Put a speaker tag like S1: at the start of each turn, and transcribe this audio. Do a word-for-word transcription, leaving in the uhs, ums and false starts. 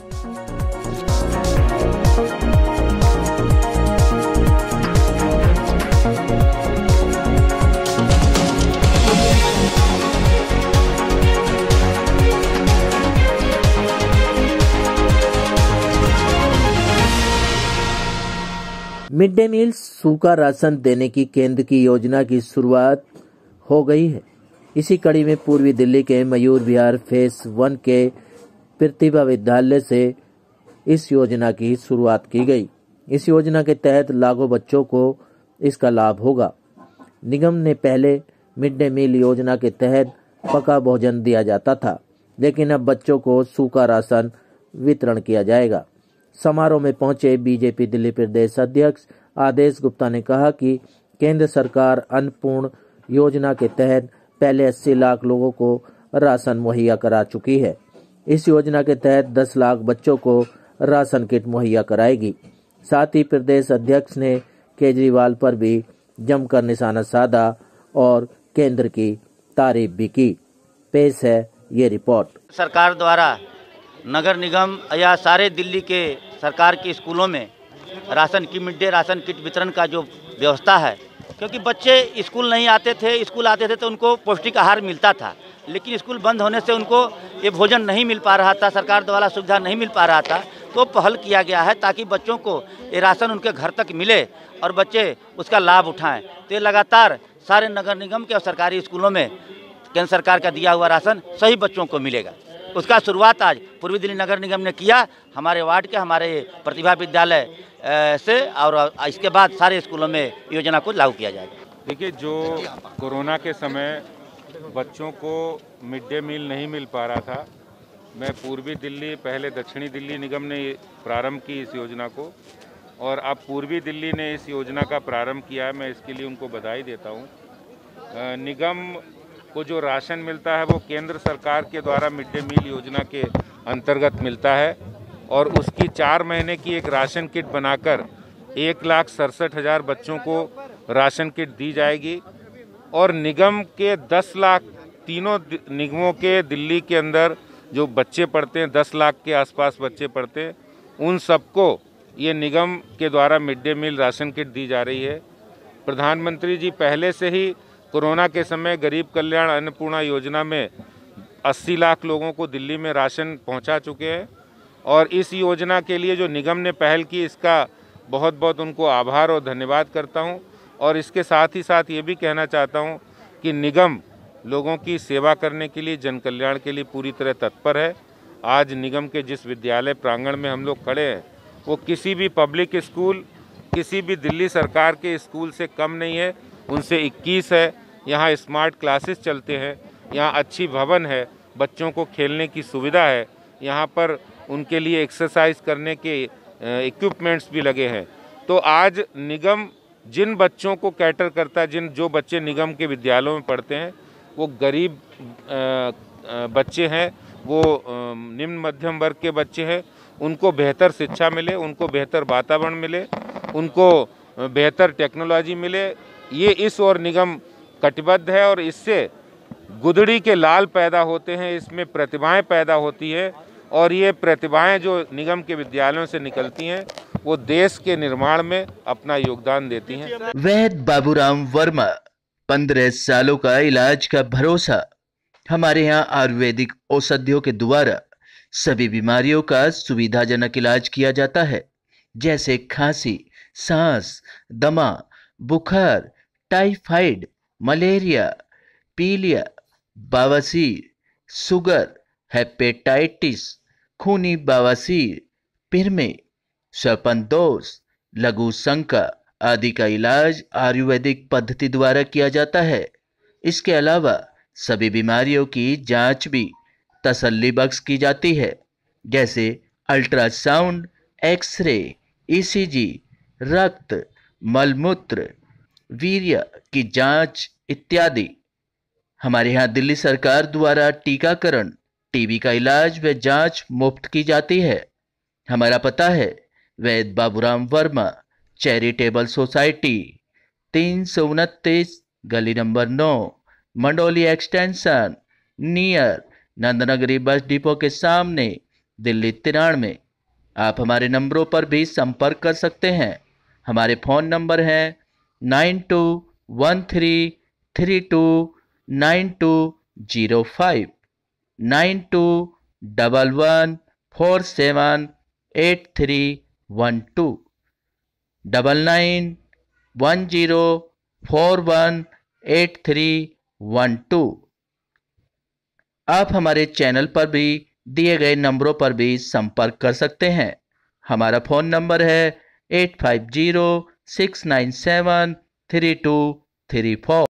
S1: Mid day मील सूखा ration देने की केंद्र की योजना की शुरुआत हो गई है। इसी कड़ी में पूर्वी दिल्ली के मयूर विहार फेस वन के प्रतिभा विद्यालय से इस योजना की शुरुआत की गई। इस योजना के तहत लाखों बच्चों को इसका लाभ होगा। निगम ने पहले मिड डे मील योजना के तहत पका भोजन दिया जाता था, लेकिन अब बच्चों को सूखा राशन वितरण किया जाएगा। समारोह में पहुंचे बीजेपी दिल्ली प्रदेश अध्यक्ष आदेश गुप्ता ने कहा कि केंद्र सरकार अन्नपूर्ण योजना के तहत पहले अस्सी लाख लोगों को राशन मुहैया करा चुकी है। इस योजना के तहत दस लाख बच्चों को राशन किट मुहैया कराएगी। साथ ही प्रदेश अध्यक्ष ने केजरीवाल पर भी जमकर निशाना साधा और केंद्र की तारीफ भी की। पेश है ये रिपोर्ट।
S2: सरकार द्वारा नगर निगम या सारे दिल्ली के सरकार के स्कूलों में राशन की मिड डे राशन किट वितरण का जो व्यवस्था है, क्योंकि बच्चे स्कूल नहीं आते थे, स्कूल आते थे तो उनको पौष्टिक आहार मिलता था, लेकिन स्कूल बंद होने से उनको ये भोजन नहीं मिल पा रहा था, सरकार द्वारा सुविधा नहीं मिल पा रहा था। तो पहल किया गया है ताकि बच्चों को ये राशन उनके घर तक मिले और बच्चे उसका लाभ उठाएं। तो ये लगातार सारे नगर निगम के और सरकारी स्कूलों में केंद्र सरकार का दिया हुआ राशन सभी बच्चों को मिलेगा। उसका शुरुआत आज पूर्वी दिल्ली नगर निगम ने किया, हमारे वार्ड के हमारे प्रतिभा विद्यालय से, और इसके बाद सारे स्कूलों में योजना को लागू किया जाएगा।
S3: देखिए, जो कोरोना के समय बच्चों को मिड डे मील नहीं मिल पा रहा था, मैं पूर्वी दिल्ली पहले दक्षिणी दिल्ली निगम ने प्रारंभ की इस योजना को, और अब पूर्वी दिल्ली ने इस योजना का प्रारंभ किया है। मैं इसके लिए उनको बधाई देता हूँ। निगम को जो राशन मिलता है वो केंद्र सरकार के द्वारा मिड डे मील योजना के अंतर्गत मिलता है, और उसकी चार महीने की एक राशन किट बनाकर एक लाख सड़सठ हज़ार बच्चों को राशन किट दी जाएगी। और निगम के दस लाख तीनों निगमों के दिल्ली के अंदर जो बच्चे पढ़ते हैं, दस लाख के आसपास बच्चे पढ़ते हैं, उन सबको ये निगम के द्वारा mid day meal ration kit दी जा रही है। प्रधानमंत्री जी पहले से ही कोरोना के समय गरीब कल्याण अन्नपूर्णा योजना में अस्सी लाख लोगों को दिल्ली में राशन पहुंचा चुके हैं, और इस योजना के लिए जो निगम ने पहल की, इसका बहुत बहुत उनको आभार और धन्यवाद करता हूं। और इसके साथ ही साथ ये भी कहना चाहता हूं कि निगम लोगों की सेवा करने के लिए, जन कल्याण के लिए पूरी तरह तत्पर है। आज निगम के जिस विद्यालय प्रांगण में हम लोग खड़े हैं, वो किसी भी पब्लिक स्कूल, किसी भी दिल्ली सरकार के स्कूल से कम नहीं है, उनसे इक्कीस है। यहाँ स्मार्ट क्लासेस चलते हैं, यहाँ अच्छी भवन है, बच्चों को खेलने की सुविधा है, यहाँ पर उनके लिए एक्सरसाइज करने के इक्विपमेंट्स भी लगे हैं। तो आज निगम जिन बच्चों को कैटर करता है, जिन जो बच्चे निगम के विद्यालयों में पढ़ते हैं, वो गरीब बच्चे हैं, वो निम्न मध्यम वर्ग के बच्चे हैं, उनको बेहतर शिक्षा मिले, उनको बेहतर वातावरण मिले, उनको बेहतर टेक्नोलॉजी मिले, ये इस ओर निगम कटिबद्ध है। और इससे गुदड़ी के लाल पैदा होते हैं, इसमें प्रतिभाएं पैदा होती है, और ये प्रतिभाएं जो निगम के विद्यालयों से निकलती हैं, वो देश के निर्माण में अपना योगदान देती हैं।
S4: वैद्य बाबूराम वर्मा, पंद्रह सालों का इलाज का भरोसा। हमारे यहाँ आयुर्वेदिक औषधियों के द्वारा सभी बीमारियों का सुविधाजनक इलाज किया जाता है, जैसे खांसी, सांस, दमा, बुखार, टाइफाइड, मलेरिया, पीलिया, बवासीर, शुगर, हेपेटाइटिस, खूनी बवासीर, पिरमे, सर्पदोष, लघु शंका आदि का इलाज आयुर्वेदिक पद्धति द्वारा किया जाता है। इसके अलावा सभी बीमारियों की जांच भी तसल्ली बख्श की जाती है, जैसे अल्ट्रासाउंड, एक्सरे, ईसीजी, रक्त, मलमूत्र, वीर्य की जांच इत्यादि। हमारे यहाँ दिल्ली सरकार द्वारा टीकाकरण, टीबी का इलाज व जांच मुफ्त की जाती है। हमारा पता है वैद्य बाबूराम वर्मा चैरिटेबल सोसाइटी, तीन सौ उनतीस, गली नंबर नौ, Mandoli extension, near Nandnagari bus depot के सामने, दिल्ली तिरानवे। आप हमारे नंबरों पर भी संपर्क कर सकते हैं। हमारे फ़ोन नंबर हैं nine two one three three two nine two zero five, nine two double one four seven eight three one two, double nine one zero four one eight three one two. आप हमारे channel पर भी दिए गए नंबरों पर भी संपर्क कर सकते हैं। हमारा फ़ोन नंबर है eight five zero six nine seven three two three four.